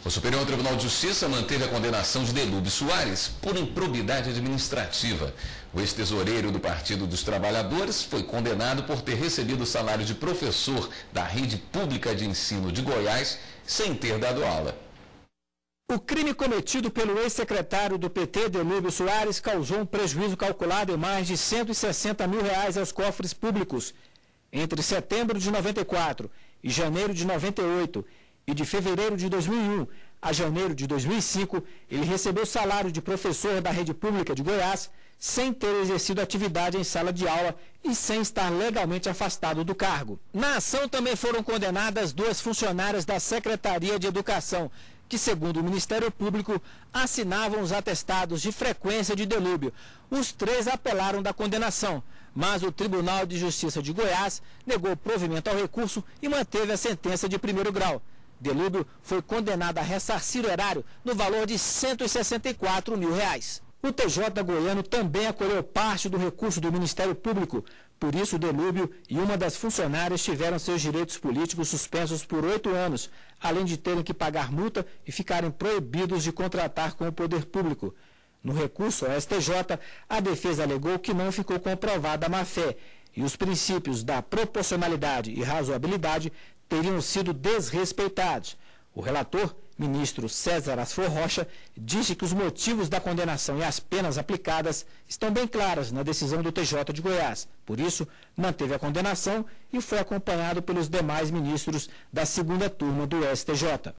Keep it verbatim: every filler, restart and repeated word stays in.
O Superior Tribunal de Justiça manteve a condenação de Delúbio Soares por improbidade administrativa. O ex-tesoureiro do Partido dos Trabalhadores foi condenado por ter recebido o salário de professor da Rede Pública de Ensino de Goiás sem ter dado aula. O crime cometido pelo ex-secretário do P T, Delúbio Soares, causou um prejuízo calculado em mais de cento e sessenta mil reais aos cofres públicos. Entre setembro de noventa e quatro e janeiro de noventa e oito, e de fevereiro de dois mil e um a janeiro de dois mil e cinco, ele recebeu salário de professor da Rede Pública de Goiás, sem ter exercido atividade em sala de aula e sem estar legalmente afastado do cargo. Na ação também foram condenadas duas funcionárias da Secretaria de Educação, que, segundo o Ministério Público, assinavam os atestados de frequência de Delúbio. Os três apelaram da condenação, mas o Tribunal de Justiça de Goiás negou provimento ao recurso e manteve a sentença de primeiro grau. Delúbio foi condenado a ressarcir o erário no valor de cento e sessenta e quatro mil reais. O T J goiano também acolheu parte do recurso do Ministério Público. Por isso, Delúbio e uma das funcionárias tiveram seus direitos políticos suspensos por oito anos, além de terem que pagar multa e ficarem proibidos de contratar com o poder público. No recurso ao S T J, a defesa alegou que não ficou comprovada a má-fé e os princípios da proporcionalidade e razoabilidade teriam sido desrespeitados. O relator, ministro César Asfor Rocha, disse que os motivos da condenação e as penas aplicadas estão bem claras na decisão do T J de Goiás. Por isso, manteve a condenação e foi acompanhado pelos demais ministros da segunda turma do S T J.